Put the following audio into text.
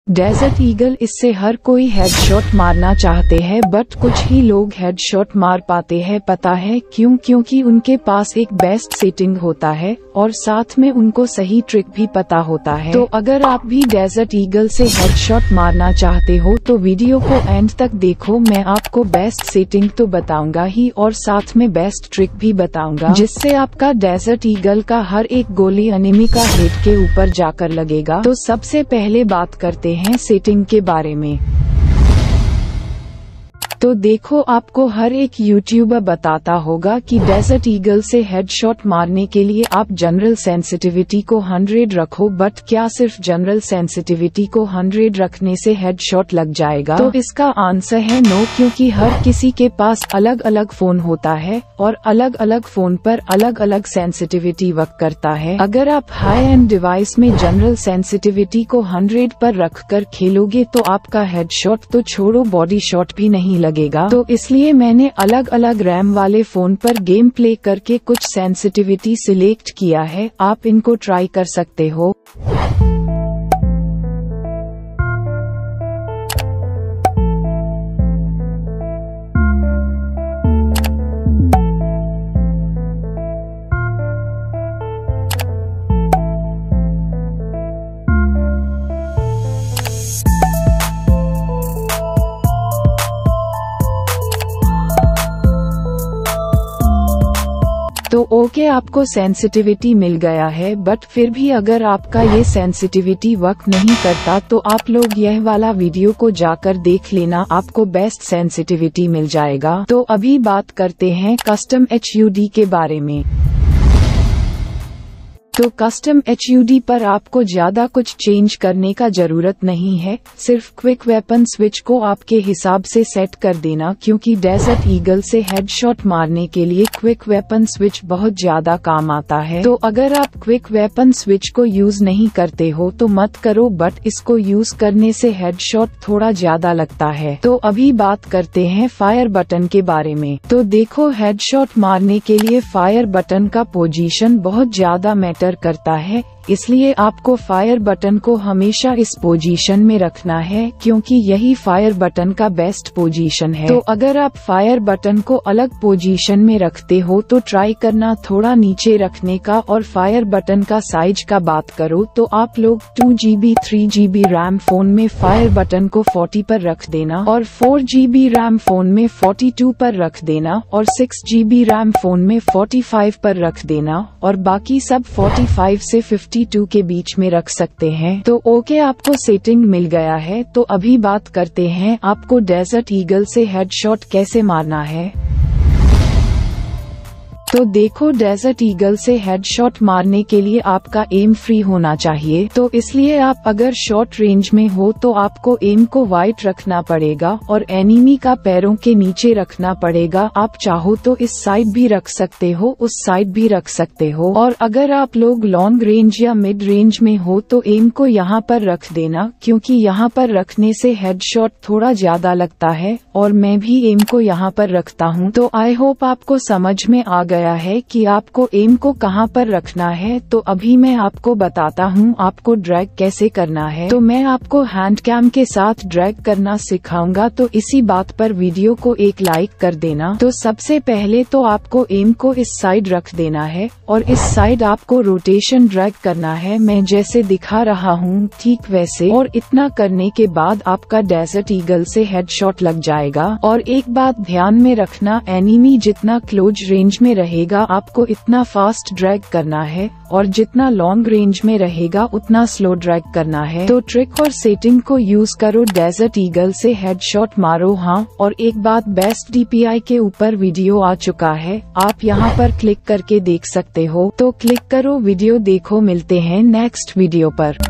Desert eagle, इससे हर कोई headshot मारना चाहते हैं, बट कुछ ही लोग हेडशॉट मार पाते हैं। पता है क्यों? क्योंकि उनके पास एक बेस्ट सेटिंग होता है और साथ में उनको सही ट्रिक भी पता होता है। तो अगर आप भी डेजर्ट ईगल से हेडशॉट मारना चाहते हो तो वीडियो को एंड तक देखो। मैं आपको बेस्ट सेटिंग तो बताऊंगा ही और साथ में बेस्ट ट्रिक भी बताऊंगा, जिससे आपका डेजर्ट ईगल का हर एक गोली एनिमी का हेड के ऊपर जाकर लगेगा। तो सबसे पहले बात करते हैं सेटिंग के बारे में। तो देखो, आपको हर एक यूट्यूबर बताता होगा कि डेजर्ट ईगल से हेडशॉट मारने के लिए आप जनरल सेंसिटिविटी को 100 रखो, बट क्या सिर्फ जनरल सेंसिटिविटी को 100 रखने से हेडशॉट लग जाएगा? तो इसका आंसर है नो, क्योंकि हर किसी के पास अलग अलग फोन होता है और अलग अलग फोन पर अलग अलग सेंसिटिविटी वर्क करता है। अगर आप हाई एंड डिवाइस में जनरल सेंसिटिविटी को 100 पर रखकर खेलोगे तो आपका हेडशॉट तो छोड़ो, बॉडी शॉट भी नहीं लगेगा। तो इसलिए मैंने अलग अलग रैम वाले फोन पर गेम प्ले करके कुछ सेंसिटिविटी सिलेक्ट किया है। आप इनको ट्राई कर सकते हो। तो ओके, आपको सेंसिटिविटी मिल गया है, बट फिर भी अगर आपका ये सेंसिटिविटी वर्क नहीं करता तो आप लोग यह वाला वीडियो को जाकर देख लेना, आपको बेस्ट सेंसिटिविटी मिल जाएगा। तो अभी बात करते हैं कस्टम HUD के बारे में। तो कस्टम HUD पर आपको ज्यादा कुछ चेंज करने का जरूरत नहीं है, सिर्फ क्विक वेपन स्विच को आपके हिसाब से सेट कर देना, क्योंकि डेजर्ट ईगल से हेडशॉट मारने के लिए क्विक वेपन स्विच बहुत ज्यादा काम आता है। तो अगर आप क्विक वेपन स्विच को यूज नहीं करते हो तो मत करो, बट इसको यूज करने से हेडशॉट थोड़ा ज्यादा लगता है। तो अभी बात करते हैं फायर बटन के बारे में। तो देखो, हेडशॉट मारने के लिए फायर बटन का पोजीशन बहुत ज्यादा मैटर करता है, इसलिए आपको फायर बटन को हमेशा इस पोजीशन में रखना है, क्योंकि यही फायर बटन का बेस्ट पोजीशन है। तो अगर आप फायर बटन को अलग पोजीशन में रखते हो तो ट्राई करना थोड़ा नीचे रखने का। और फायर बटन का साइज का बात करो तो आप लोग 2GB 3GB रैम फोन में फायर बटन को 40 पर रख देना और 4GB रैम फोन में 42 पर रख देना और 6GB रैम फोन में 45 पर रख देना और बाकी सब 45 से 52 के बीच में रख सकते हैं। तो ओके, आपको सेटिंग मिल गया है। तो अभी बात करते हैं आपको डेजर्ट ईगल से हेडशॉट कैसे मारना है। तो देखो, डेजर्ट ईगल से हेडशॉट मारने के लिए आपका एम फ्री होना चाहिए। तो इसलिए आप अगर शॉर्ट रेंज में हो तो आपको एम को वाइट रखना पड़ेगा और एनिमी का पैरों के नीचे रखना पड़ेगा। आप चाहो तो इस साइड भी रख सकते हो, उस साइड भी रख सकते हो। और अगर आप लोग लॉन्ग रेंज या मिड रेंज में हो तो एम को यहाँ पर रख देना, क्योंकि यहाँ पर रखने से हेडशॉट थोड़ा ज्यादा लगता है और मैं भी एम को यहाँ पर रखता हूँ। तो आई होप आपको समझ में आ गया है कि आपको एम को कहां पर रखना है। तो अभी मैं आपको बताता हूं आपको ड्रैग कैसे करना है। तो मैं आपको हैंड कैम के साथ ड्रैग करना सिखाऊंगा, तो इसी बात पर वीडियो को एक लाइक कर देना। तो सबसे पहले तो आपको एम को इस साइड रख देना है और इस साइड आपको रोटेशन ड्रैग करना है, मैं जैसे दिखा रहा हूँ ठीक वैसे। और इतना करने के बाद आपका डेजर्ट ईगल से हेडशॉट लग जाएगा। और एक बात ध्यान में रखना, एनिमी जितना क्लोज रेंज में रहेगा आपको इतना फास्ट ड्रैग करना है और जितना लॉन्ग रेंज में रहेगा उतना स्लो ड्रैग करना है। तो ट्रिक और सेटिंग को यूज करो, डेजर्ट ईगल से हेडशॉट मारो। हाँ, और एक बात, बेस्ट DPI के ऊपर वीडियो आ चुका है, आप यहाँ पर क्लिक करके देख सकते हो। तो क्लिक करो, वीडियो देखो, मिलते हैं नेक्स्ट वीडियो पर।